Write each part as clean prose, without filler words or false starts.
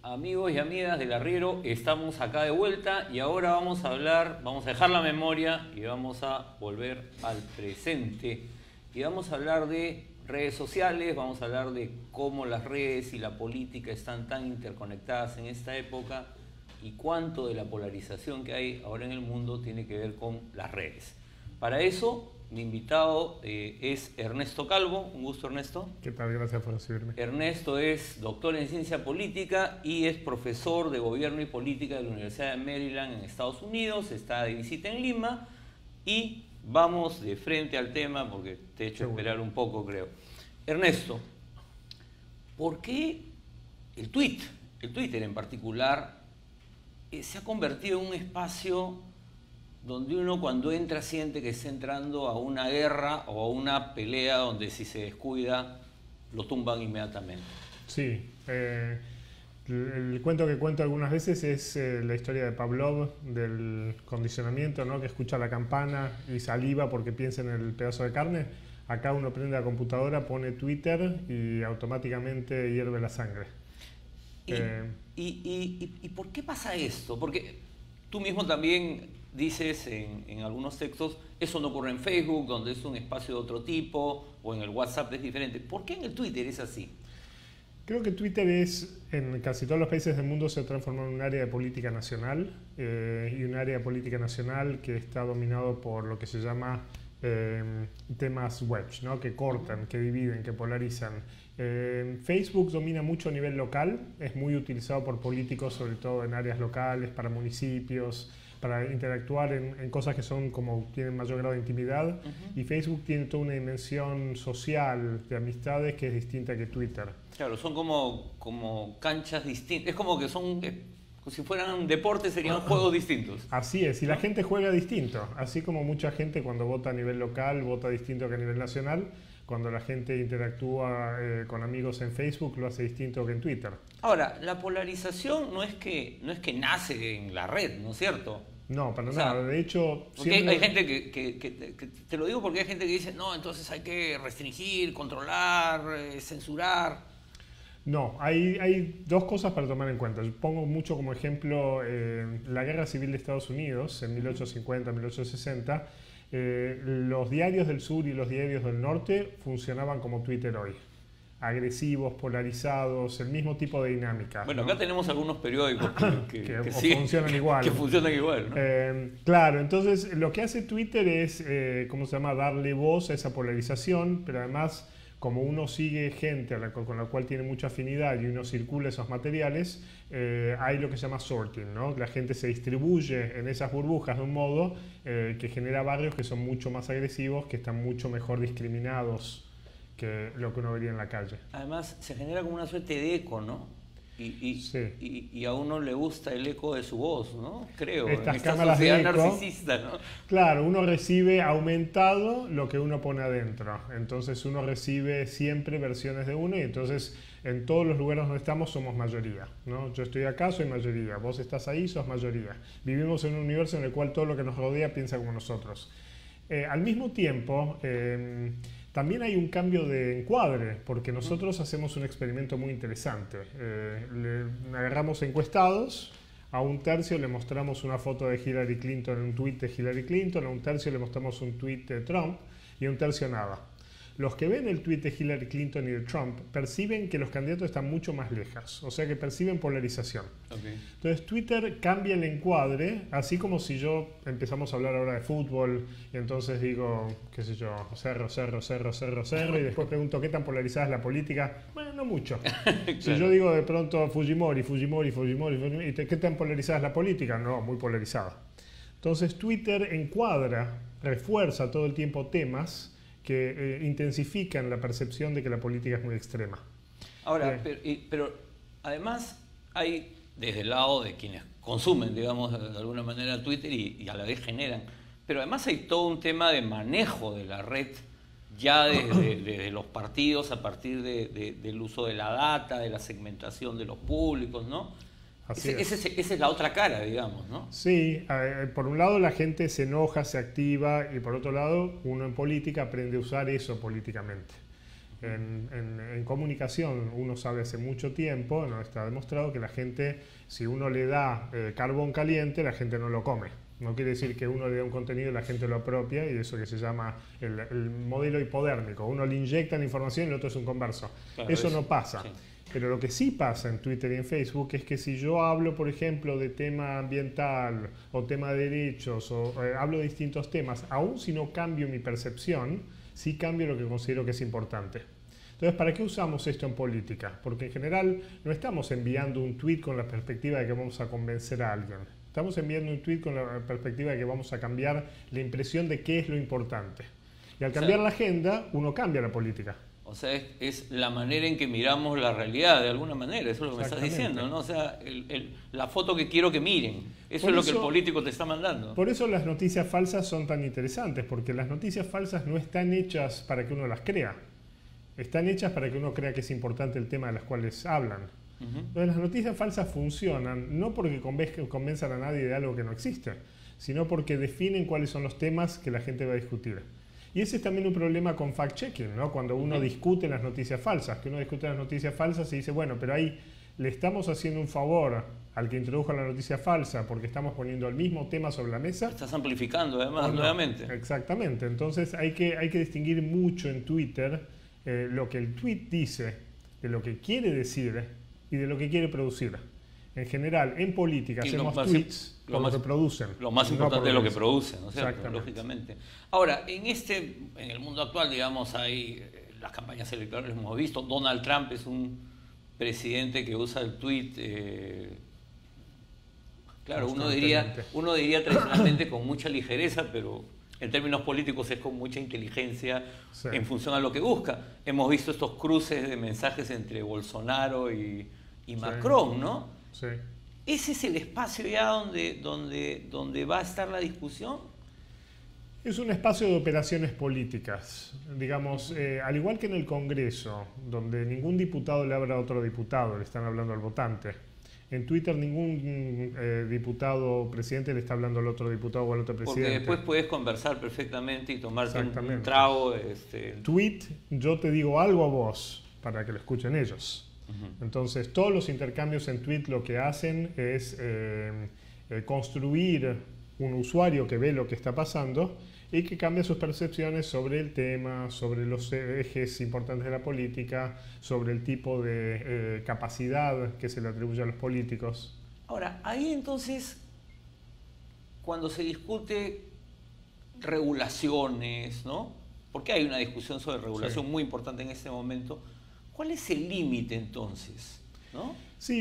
Amigos y amigas del Arriero, estamos acá de vuelta y ahora vamos a dejar la memoria y vamos a volver al presente. Y vamos a hablar de redes sociales, vamos a hablar de cómo las redes y la política están tan interconectadas en esta época y cuánto de la polarización que hay ahora en el mundo tiene que ver con las redes. Para eso, mi invitado es Ernesto Calvo. Un gusto, Ernesto. ¿Qué tal? Gracias por recibirme. Ernesto es doctor en ciencia política y es profesor de gobierno y política de la Universidad de Maryland en Estados Unidos. Está de visita en Lima y vamos de frente al tema porque te he hecho esperar un poco, creo. Ernesto, ¿por qué el Twitter en particular, se ha convertido en un espacio donde uno cuando entra siente que está entrando a una guerra o a una pelea donde si se descuida lo tumban inmediatamente? Sí, el cuento que cuento algunas veces es la historia de Pavlov, del condicionamiento, ¿no? Que escucha la campana y saliva porque piensa en el pedazo de carne. Acá uno prende la computadora, pone Twitter y automáticamente hierve la sangre. ¿Y por qué pasa esto? Porque tú mismo también dices en algunos textos, eso no ocurre en Facebook, donde es un espacio de otro tipo, o en el WhatsApp es diferente. ¿Por qué en el Twitter es así? Creo que Twitter en casi todos los países del mundo se ha transformado en un área de política nacional, y un área de política nacional que está dominado por lo que se llama temas wedge, ¿no? Que cortan, que dividen, que polarizan. Facebook domina mucho a nivel local, es muy utilizado por políticos, sobre todo en áreas locales, para municipios, para interactuar en cosas que son como tienen mayor grado de intimidad. Y Facebook tiene toda una dimensión social de amistades que es distinta que Twitter. Claro, son como canchas distintas, es como que son, si fueran deportes serían juegos distintos. Así es, y la gente juega distinto, así como mucha gente cuando vota a nivel local vota distinto que a nivel nacional. Cuando la gente interactúa con amigos en Facebook lo hace distinto que en Twitter. Ahora, la polarización no es que nace en la red, ¿no es cierto? No, para nada. De hecho, porque siempre hay gente que te lo digo porque hay gente que dice, no, entonces hay que restringir, controlar, censurar. No, hay dos cosas para tomar en cuenta. Yo pongo mucho como ejemplo la Guerra Civil de Estados Unidos en 1850, 1860. Los diarios del sur y los diarios del norte funcionaban como Twitter hoy. Agresivos, polarizados, el mismo tipo de dinámica. Bueno, ¿no? Acá tenemos algunos periódicos que funcionan igual. Que funcionan igual, ¿no? Claro, entonces lo que hace Twitter es, ¿cómo se llama?, darle voz a esa polarización, pero además, como uno sigue gente con la cual tiene mucha afinidad y uno circula esos materiales, hay lo que se llama sorting, ¿no? La gente se distribuye en esas burbujas de un modo que genera barrios que son mucho más agresivos, que están mucho mejor discriminados que lo que uno vería en la calle. Además, se genera como una suerte de eco, ¿no? Y a uno le gusta el eco de su voz, ¿no? Creo, estas en esta cámaras sociedad de eco, narcisista, ¿no? Claro, uno recibe aumentado lo que uno pone adentro. Entonces uno recibe siempre versiones de uno y entonces en todos los lugares donde estamos somos mayoría, ¿no? Yo estoy acá, soy mayoría. Vos estás ahí, sos mayoría. Vivimos en un universo en el cual todo lo que nos rodea piensa como nosotros. Al mismo tiempo, también hay un cambio de encuadre, porque nosotros hacemos un experimento muy interesante. Le agarramos encuestados, a un tercio le mostramos una foto de Hillary Clinton en un tuit de Hillary Clinton, a un tercio le mostramos un tuit de Trump y a un tercio nada. Los que ven el tuit de Hillary Clinton y de Trump perciben que los candidatos están mucho más lejos, o sea que perciben polarización. Okay. Entonces Twitter cambia el encuadre, así como si empezamos a hablar ahora de fútbol y entonces digo, qué sé yo, cerro, y después pregunto qué tan polarizada es la política. Bueno, no mucho. Claro. Si yo digo de pronto Fujimori, ¿qué tan polarizada es la política? No, muy polarizada. Entonces Twitter encuadra, refuerza todo el tiempo temas que intensifican la percepción de que la política es muy extrema. Ahora, pero además hay desde el lado de quienes consumen, digamos, de alguna manera Twitter y a la vez generan, pero además hay todo un tema de manejo de la red ya desde los partidos a partir del uso de la data, de la segmentación de los públicos, ¿no? Esa es la otra cara, digamos, ¿no? Sí, por un lado la gente se enoja, se activa y por otro lado uno en política aprende a usar eso políticamente. En comunicación uno sabe hace mucho tiempo, no está demostrado que la gente, si uno le da carbón caliente, la gente no lo come. No quiere decir que uno le da un contenido y la gente lo apropia, y eso que se llama el modelo hipodérmico. Uno le inyecta la información y el otro es un converso. Claro, eso no pasa. Sí. Pero lo que sí pasa en Twitter y en Facebook es que si yo hablo, por ejemplo, de tema ambiental o tema de derechos, o hablo de distintos temas, aún si no cambio mi percepción, sí cambio lo que considero que es importante. Entonces, ¿para qué usamos esto en política? Porque en general no estamos enviando un tweet con la perspectiva de que vamos a convencer a alguien. Estamos enviando un tweet con la perspectiva de que vamos a cambiar la impresión de qué es lo importante. Y al cambiar la agenda, uno cambia la política. O sea, es la manera en que miramos la realidad, de alguna manera, eso es lo que me estás diciendo, ¿no? O sea, la foto que quiero que miren, eso es lo que el político te está mandando. Por eso las noticias falsas son tan interesantes, porque las noticias falsas no están hechas para que uno las crea, están hechas para que uno crea que es importante el tema de las cuales hablan. Entonces las noticias falsas funcionan no porque convenzan a nadie de algo que no existe, sino porque definen cuáles son los temas que la gente va a discutir. Y ese es también un problema con fact-checking, ¿no? Cuando uno discute las noticias falsas, que uno discute las noticias falsas y dice, bueno, pero ahí le estamos haciendo un favor al que introdujo la noticia falsa porque estamos poniendo el mismo tema sobre la mesa. Estás amplificando además nuevamente. Exactamente, entonces hay que distinguir mucho en Twitter lo que el tweet dice, de lo que quiere decir y de lo que quiere producir. En general, en política hacemos tweets por lo que producen. Lo más importante es lo que producen, ¿no es cierto? Lógicamente. Ahora, en el mundo actual, digamos, hay las campañas electorales, hemos visto, Donald Trump es un presidente que usa el tweet, claro, uno diría tradicionalmente con mucha ligereza, pero en términos políticos es con mucha inteligencia en función a lo que busca. Hemos visto estos cruces de mensajes entre Bolsonaro y Macron, ¿no? Sí. ¿Ese es el espacio ya donde va a estar la discusión? Es un espacio de operaciones políticas. Digamos, al igual que en el Congreso, donde ningún diputado le habla a otro diputado, le están hablando al votante. En Twitter ningún diputado o presidente le está hablando al otro diputado o al otro presidente. Porque después puedes conversar perfectamente y tomarte un trago. Tweet, yo te digo algo a vos para que lo escuchen ellos. Entonces, todos los intercambios en tweet lo que hacen es construir un usuario que ve lo que está pasando y que cambia sus percepciones sobre el tema, sobre los ejes importantes de la política, sobre el tipo de capacidad que se le atribuye a los políticos. Ahora, ahí entonces, cuando se discute regulaciones, ¿no? Porque hay una discusión sobre regulación muy importante en este momento. ¿Cuál es el límite entonces? ¿No? Sí,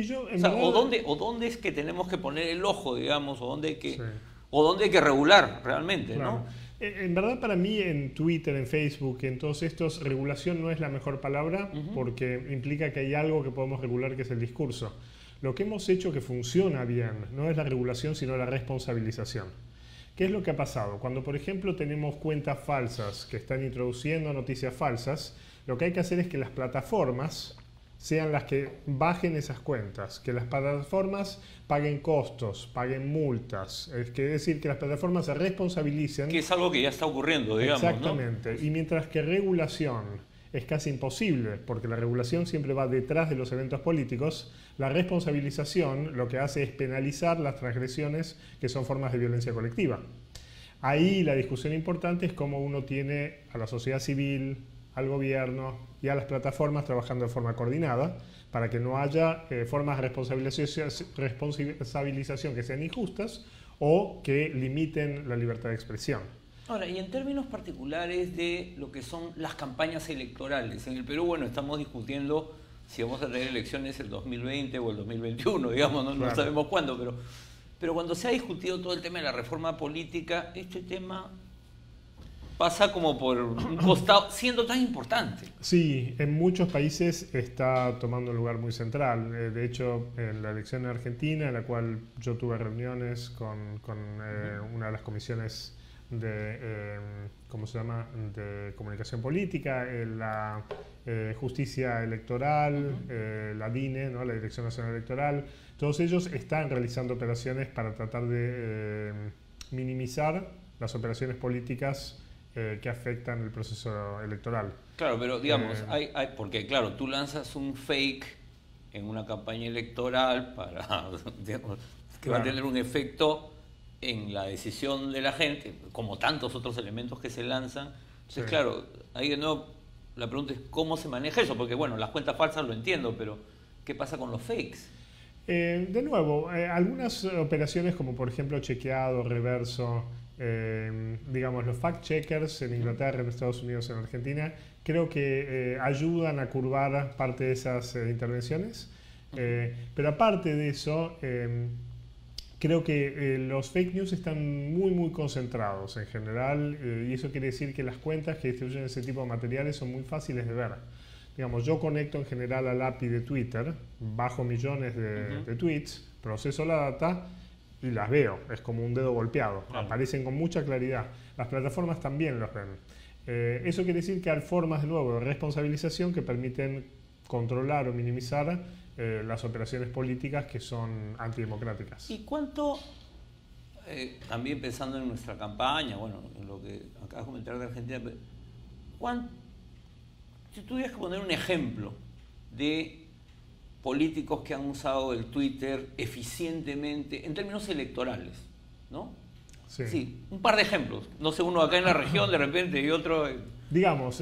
¿O dónde es que tenemos que poner el ojo, digamos, o dónde hay que regular realmente, claro, ¿no? En verdad, para mí, en Twitter, en Facebook, en todos estos, regulación no es la mejor palabra porque implica que hay algo que podemos regular, que es el discurso. Lo que hemos hecho que funciona bien no es la regulación, sino la responsabilización. ¿Qué es lo que ha pasado? Cuando, por ejemplo, tenemos cuentas falsas que están introduciendo noticias falsas, lo que hay que hacer es que las plataformas sean las que bajen esas cuentas, que las plataformas paguen costos, paguen multas, es decir, que las plataformas se responsabilicen. Que es algo que ya está ocurriendo, digamos, exactamente, ¿no? Y mientras que regulación es casi imposible, porque la regulación siempre va detrás de los eventos políticos, la responsabilización lo que hace es penalizar las transgresiones que son formas de violencia colectiva. Ahí la discusión importante es cómo uno tiene a la sociedad civil, al gobierno y a las plataformas trabajando de forma coordinada para que no haya formas de responsabilización que sean injustas o que limiten la libertad de expresión. Ahora, y en términos particulares de lo que son las campañas electorales, en el Perú, bueno, estamos discutiendo si vamos a tener elecciones el 2020 o el 2021, digamos, no, claro, no sabemos cuándo, pero cuando se ha discutido todo el tema de la reforma política, este tema pasa como por un costado, siendo tan importante. Sí, en muchos países está tomando un lugar muy central. De hecho, en la elección en Argentina, en la cual yo tuve reuniones con una de las comisiones de, ¿cómo se llama?, de comunicación política, la justicia electoral, la DINE, ¿no?, la Dirección Nacional Electoral, todos ellos están realizando operaciones para tratar de minimizar las operaciones políticas que afectan el proceso electoral. Claro, pero digamos, porque claro, tú lanzas un fake en una campaña electoral para, digamos, que va a tener un efecto en la decisión de la gente, como tantos otros elementos que se lanzan. Entonces, claro, ahí de nuevo la pregunta es cómo se maneja eso, porque bueno, las cuentas falsas lo entiendo, pero ¿qué pasa con los fakes? De nuevo, algunas operaciones como por ejemplo chequeado, reverso, digamos los fact-checkers en Inglaterra, en Estados Unidos, en Argentina, creo que ayudan a curvar parte de esas intervenciones. Pero aparte de eso, creo que los fake news están muy concentrados en general, y eso quiere decir que las cuentas que distribuyen ese tipo de materiales son muy fáciles de ver. Digamos, yo conecto en general al API de Twitter, bajo millones de tweets, proceso la data y las veo. Es como un dedo golpeado, aparecen con mucha claridad. Las plataformas también los ven. Eso quiere decir que hay formas de nuevo de responsabilización que permiten controlar o minimizar las operaciones políticas que son antidemocráticas. ¿Y cuánto, también pensando en nuestra campaña, bueno, en lo que acabas de comentar de Argentina, si tuvieras que poner un ejemplo de políticos que han usado el Twitter eficientemente en términos electorales, ¿no? Sí, un par de ejemplos. No sé, uno acá en la región de repente y otro... Digamos,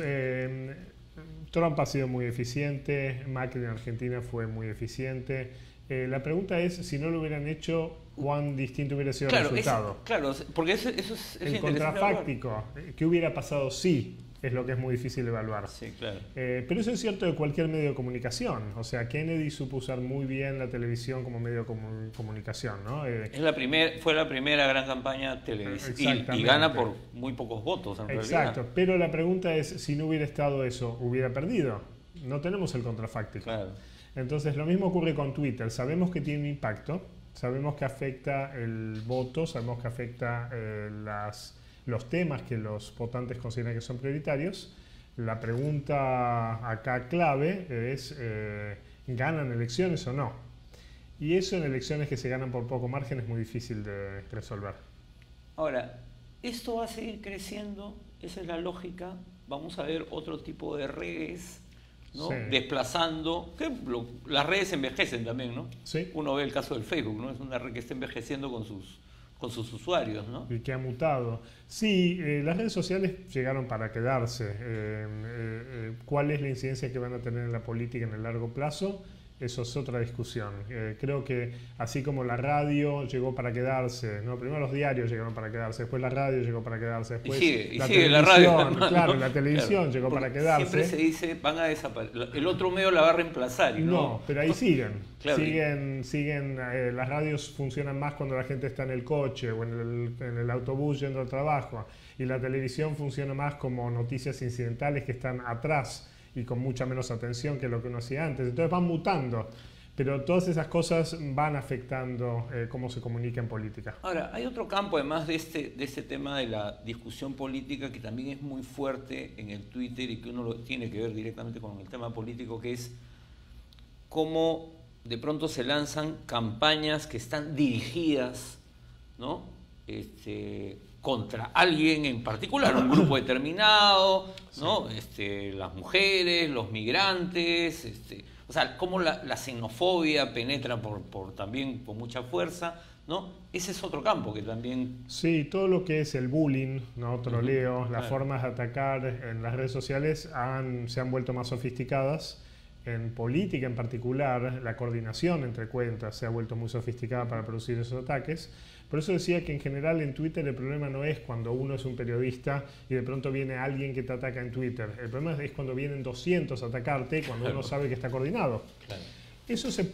Trump ha sido muy eficiente, Macri en Argentina fue muy eficiente. La pregunta es, si no lo hubieran hecho, ¿cuán distinto hubiera sido el resultado? Claro, porque eso es el contrafáctico. ¿Qué hubiera pasado si? Es lo que es muy difícil evaluar. Sí, claro. Pero eso es cierto de cualquier medio de comunicación. O sea, Kennedy supo usar muy bien la televisión como medio de comunicación, ¿no? Fue la primera gran campaña televisiva y gana por muy pocos votos en realidad. Exacto, pero la pregunta es, si no hubiera estado eso, ¿hubiera perdido? No tenemos el contrafáctico. Claro. Entonces, lo mismo ocurre con Twitter. Sabemos que tiene un impacto, sabemos que afecta el voto, sabemos que afecta los temas que los votantes consideran que son prioritarios. La pregunta acá clave es, ¿ganan elecciones o no? Y eso en elecciones que se ganan por poco margen es muy difícil de resolver. Ahora, esto va a seguir creciendo, esa es la lógica. Vamos a ver otro tipo de redes, ¿no? Sí. Desplazando, que las redes envejecen también, ¿no? Sí. Uno ve el caso del Facebook, ¿no? Es una red que está envejeciendo con sus usuarios, ¿no? Y que ha mutado. Sí, las redes sociales llegaron para quedarse. ¿Cuál es la incidencia que van a tener en la política en el largo plazo? Eso es otra discusión. Creo que así como la radio llegó para quedarse, ¿no? Primero los diarios llegaron para quedarse, después la radio llegó para quedarse, después sigue la radio. Claro, la televisión llegó para quedarse. Siempre se dice, van a desaparecer, el otro medio la va a reemplazar. No, pero ahí siguen. Claro. Siguen, las radios funcionan más cuando la gente está en el coche o en el autobús yendo al trabajo, y la televisión funciona más como noticias incidentales que están atrás y con mucha menos atención que lo que uno hacía antes. Entonces van mutando, pero todas esas cosas van afectando cómo se comunica en política. Ahora, hay otro campo, además de este tema de la discusión política, que también es muy fuerte en el Twitter y que uno lo tiene que ver directamente con el tema político, que es cómo de pronto se lanzan campañas que están dirigidas, ¿no? Contra alguien en particular, un grupo determinado, ¿no? Las mujeres, los migrantes, o sea, cómo la xenofobia penetra también con mucha fuerza, ¿no? Ese es otro campo que también... Sí, todo lo que es el bullying, ¿no? Troleo, las formas de atacar en las redes sociales se han vuelto más sofisticadas. En política en particular, la coordinación entre cuentas se ha vuelto muy sofisticada para producir esos ataques. Por eso decía que en general en Twitter el problema no es cuando uno es un periodista y de pronto viene alguien que te ataca en Twitter. El problema es cuando vienen 200 a atacarte cuando uno sabe que está coordinado. Claro. Eso se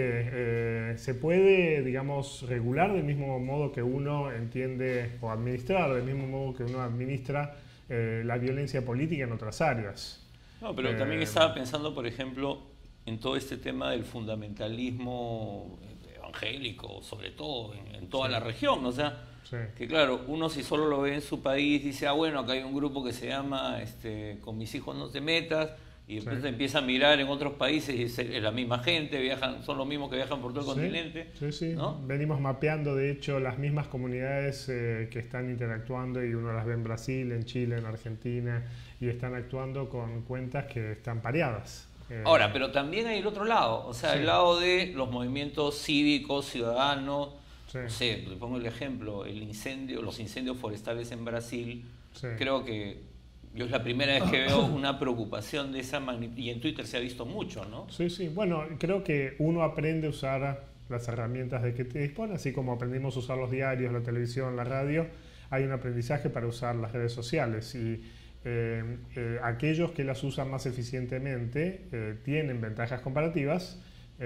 puede, digamos, regular del mismo modo que uno entiende, o administrar del mismo modo que uno administra la violencia política en otras áreas. No, pero también estaba pensando, por ejemplo, en todo este tema del fundamentalismo evangélico, sobre todo en toda la región, o sea, que claro, uno si solo lo ve en su país dice, bueno, acá hay un grupo que se llama Con mis hijos no te metas, y después empieza a mirar en otros países y es la misma gente, son los mismos que viajan por todo el continente. Sí. ¿No? Venimos mapeando, de hecho, las mismas comunidades que están interactuando y uno las ve en Brasil, en Chile, en Argentina y están actuando con cuentas que están pareadas. Ahora, pero también hay el otro lado, o sea, el lado de los movimientos cívicos, ciudadanos. No sé, te pongo el ejemplo, los incendios forestales en Brasil. Creo que yo es la primera vez que veo una preocupación de esa magnitud, y en Twitter se ha visto mucho, ¿no? Sí. Bueno, creo que uno aprende a usar las herramientas de que te dispone, así como aprendimos a usar los diarios, la televisión, la radio, hay un aprendizaje para usar las redes sociales y aquellos que las usan más eficientemente tienen ventajas comparativas.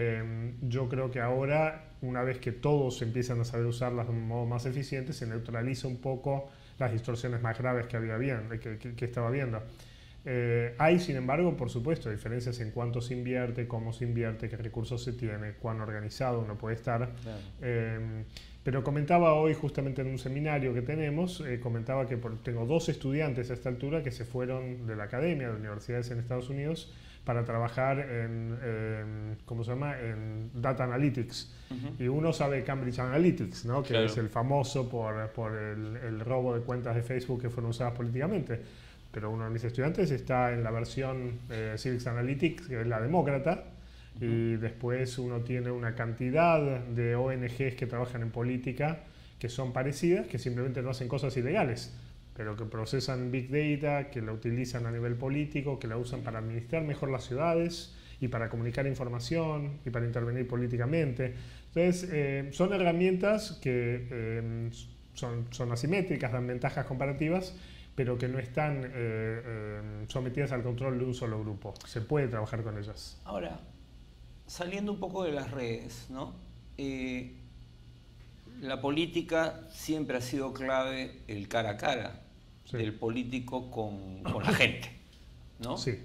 Yo creo que ahora, una vez que todos empiezan a saber usarlas de un modo más eficiente, se neutraliza un poco las distorsiones más graves que estaba viendo. Hay, sin embargo, por supuesto, diferencias en cuánto se invierte, cómo se invierte, qué recursos se tiene, cuán organizado uno puede estar. Claro. Pero comentaba hoy, justamente en un seminario que tenemos, comentaba que tengo 2 estudiantes a esta altura que se fueron de la academia, de universidades en Estados Unidos, para trabajar ¿cómo se llama? En Data Analytics. Y uno sabe Cambridge Analytics, ¿no? Que es el famoso por el robo de cuentas de Facebook que fueron usadas políticamente. Pero uno de mis estudiantes está en la versión Civics Analytics, que es la demócrata, y después uno tiene una cantidad de ONGs que trabajan en política que son parecidas, que simplemente no hacen cosas ilegales, pero que procesan Big Data, que la utilizan a nivel político, que la usan para administrar mejor las ciudades y para comunicar información y para intervenir políticamente. Entonces, son herramientas que son asimétricas, dan ventajas comparativas, pero que no están sometidas al control de un solo grupo. Se puede trabajar con ellas. Ahora, saliendo un poco de las redes, ¿no? La política siempre ha sido clave el cara a cara del político con la gente, ¿no? Sí.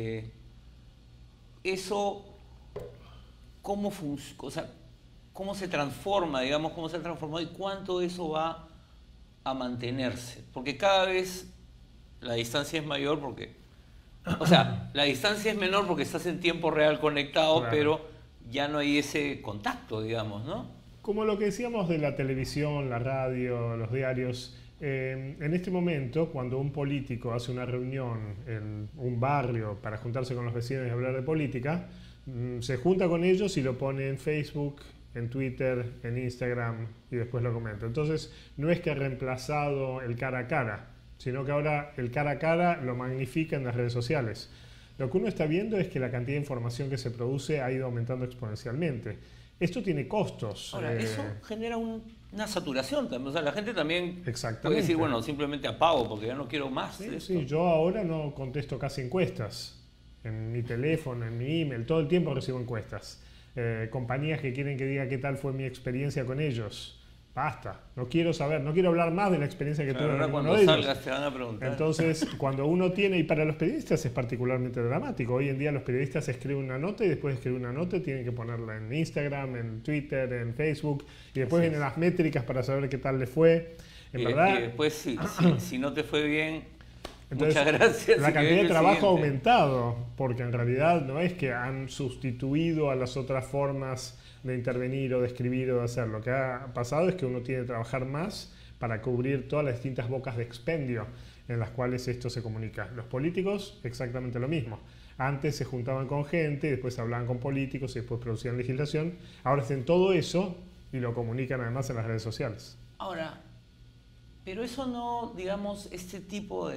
Eso, ¿cómo se transforma, digamos, cómo se ha transformado y cuánto eso va a mantenerse? Porque cada vez la distancia es mayor la distancia es menor porque estás en tiempo real conectado, claro, pero ya no hay ese contacto, digamos, ¿no? Como lo que decíamos de la televisión, la radio, los diarios, en este momento, cuando un político hace una reunión en un barrio para juntarse con los vecinos y hablar de política, se junta con ellos y lo pone en Facebook, en Twitter, en Instagram y después lo comenta. Entonces, no es que ha reemplazado el cara a cara, sino que ahora el cara a cara lo magnifica en las redes sociales. Lo que uno está viendo es que la cantidad de información que se produce ha ido aumentando exponencialmente. Esto tiene costos. Ahora, eso genera una saturación también. O sea, la gente también puede decir, bueno, simplemente apago porque ya no quiero más de esto. Sí, yo ahora no contesto casi encuestas. En mi teléfono, en mi email, todo el tiempo recibo encuestas. Compañías que quieren que diga qué tal fue mi experiencia con ellos. Basta, no quiero saber, no quiero hablar más de la experiencia que tuve con uno de ellos. Cuando salgas te van a preguntar. Entonces, cuando uno tiene, y para los periodistas es particularmente dramático, hoy en día los periodistas escriben una nota y después de escribir una nota tienen que ponerla en Instagram, en Twitter, en Facebook, y después vienen las métricas para saber qué tal les fue. En verdad, y después, si no te fue bien, entonces, muchas gracias. La cantidad de trabajo ha aumentado, porque en realidad no es que han sustituido a las otras formas de intervenir o de escribir o de hacer. Lo que ha pasado es que uno tiene que trabajar más para cubrir todas las distintas bocas de expendio en las cuales esto se comunica. Los políticos, exactamente lo mismo. Antes se juntaban con gente, después hablaban con políticos y después producían legislación. Ahora hacen todo eso y lo comunican además en las redes sociales. Ahora, pero eso no, digamos, este tipo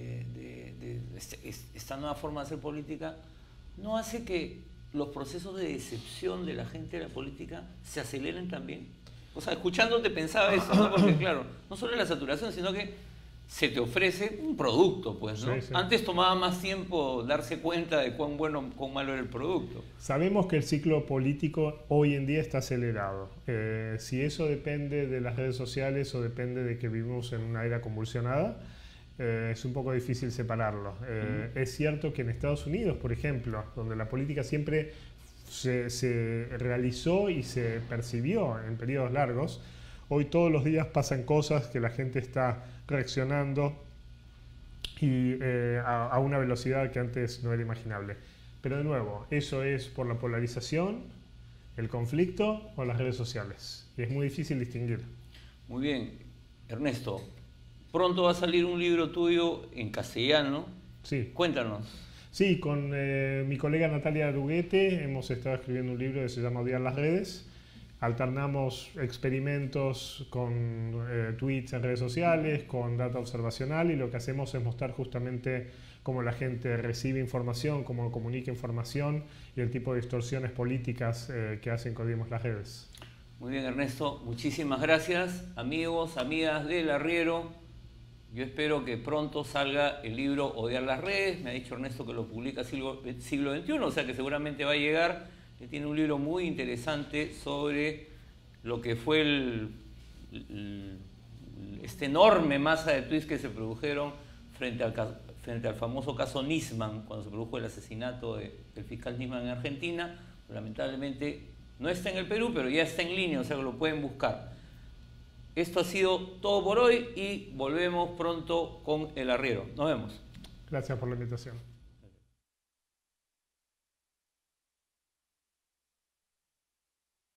esta nueva forma de hacer política no hace que los procesos de decepción de la gente de la política se aceleren también. O sea, escuchándote pensaba eso, ¿no? Porque claro, no solo la saturación, sino que se te ofrece un producto, pues, ¿no? Sí. Antes tomaba más tiempo darse cuenta de cuán bueno, cuán malo era el producto. Sabemos que el ciclo político hoy en día está acelerado. Si eso depende de las redes sociales o depende de que vivimos en una era convulsionada, es un poco difícil separarlo. Es cierto que en Estados Unidos, por ejemplo, donde la política siempre se realizó y se percibió en periodos largos, hoy todos los días pasan cosas que la gente está reaccionando y a una velocidad que antes no era imaginable. Pero de nuevo, eso es por la polarización, el conflicto o las redes sociales. Y es muy difícil distinguir. Muy bien. Ernesto, pronto va a salir un libro tuyo en castellano. Sí. Cuéntanos. Sí, con mi colega Natalia Aruguete hemos estado escribiendo un libro que se llama Odiar las redes. Alternamos experimentos con tweets en redes sociales, con data observacional, y lo que hacemos es mostrar justamente cómo la gente recibe información, cómo comunica información y el tipo de distorsiones políticas que hacen que odiemos las redes. Muy bien, Ernesto, muchísimas gracias. Amigos, amigas del Arriero, yo espero que pronto salga el libro Odiar las redes. Me ha dicho Ernesto que lo publica Siglo XXI, o sea que seguramente va a llegar. Él tiene un libro muy interesante sobre lo que fue esta enorme masa de tweets que se produjeron frente al famoso caso Nisman, cuando se produjo el asesinato del fiscal Nisman en Argentina. Lamentablemente no está en el Perú, pero ya está en línea, o sea que lo pueden buscar. Esto ha sido todo por hoy y volvemos pronto con El Arriero. Nos vemos. Gracias por la invitación.